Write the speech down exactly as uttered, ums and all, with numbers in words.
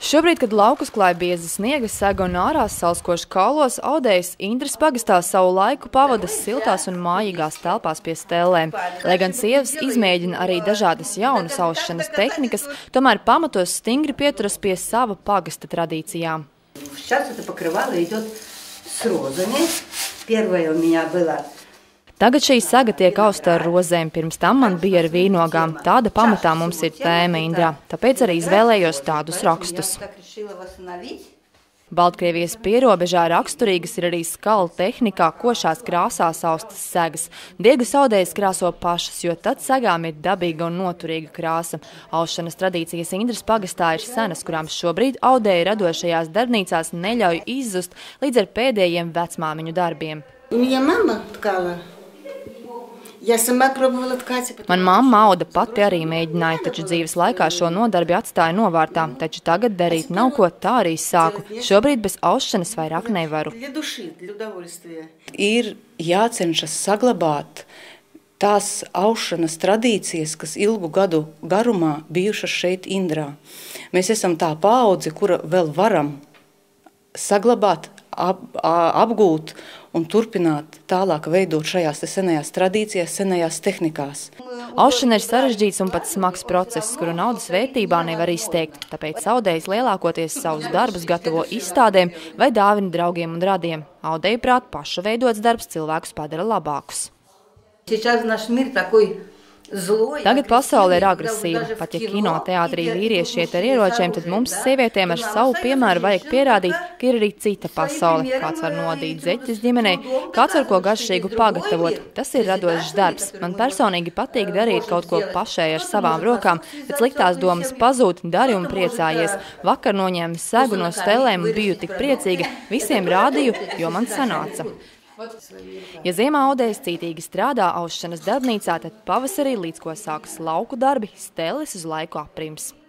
Šobrīd, kad laukus klāja bieza sniega sega un ārās salskoši kaulos, Audējas Indras pagastā savu laiku pavadas siltās un mājīgās telpās pie stellēm. Lai gan sievas izmēģina arī dažādas jaunas aušanas tehnikas, tomēr pamatos stingri pieturas pie sava pagasta tradīcijām. Сейчас это покрывало идет с розами. Первое у меня было. Tagad šī saga tiek austa ar rozēm, pirms tam man bija ar vīnogām. Tāda pamatā mums ir tēma Indrā, tāpēc arī izvēlējos tādus rakstus. Baltkrievijas pierobežā raksturīgas ir arī skala tehnikā, košās krāsās austas segas. Diegus Audējas krāso pašas, jo tad segām ir dabīga un noturīga krāsa. Aušanas tradīcijas Indras pagastā ir senas, kurām šobrīd Audēja radošajās darbnīcās neļauj izzust līdz ar pēdējiem vecmāmiņu darbiem. Man mamma auda pati arī mēģināja, taču dzīves laikā šo nodarbi atstāja novārtā, taču tagad darīt nav ko, tā arī sāku. Šobrīd bez aušanas vairāk nevaru. Ir jācenšas saglabāt tās aušanas tradīcijas, kas ilgu gadu garumā bijušas šeit Indrā. Mēs esam tā paudze, kura vēl varam saglabāt, ap, apgūt un turpināt tālāk veidot šajās senajās tradīcijās, senajās tehnikās. Aušana ir sarežģīts un pat smags process, kuru naudas vērtībā nevar izteikt, tāpēc Audējas lielākoties savus darbus gatavo izstādēm vai dāvina draugiem un radiem. Audēja prāt pašu veidots darbs cilvēkus padara labākus. Tagad pasaule ir agresīva. Pat ja kino teātrī vīrieši iet ar ieročiem, tad mums sievietēm ar savu piemēru vajag pierādīt, ka ir arī cita pasaule. Kāds var nodīt zeķes ģimenei, kāds var ko garšīgu pagatavot. Tas ir radošs darbs. Man personīgi patīk darīt kaut ko pašai ar savām rokām, bet sliktās domas pazūd, dari un priecājies. Vakar noņēmu segu no stellēm un biju tik priecīga. Visiem rādīju, jo man sanāca. Ja ziemā Audējas cītīgi strādā aušanas darbnīcā, tad pavasarī, līdz ko sākas lauku darbi, stelles uz laiku aprims.